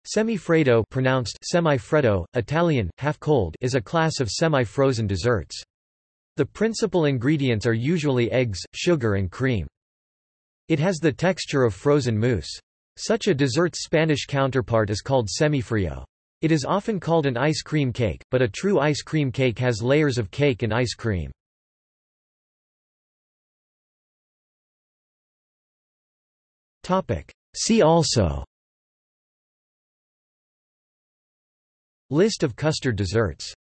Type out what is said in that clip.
Semifreddo, pronounced semifreddo, Italian, half-cold, is a class of semi-frozen desserts. The principal ingredients are usually eggs, sugar and cream. It has the texture of frozen mousse. Such a dessert's Spanish counterpart is called semifrio. It is often called an ice cream cake, but a true ice cream cake has layers of cake and ice cream. See also: List of custard desserts.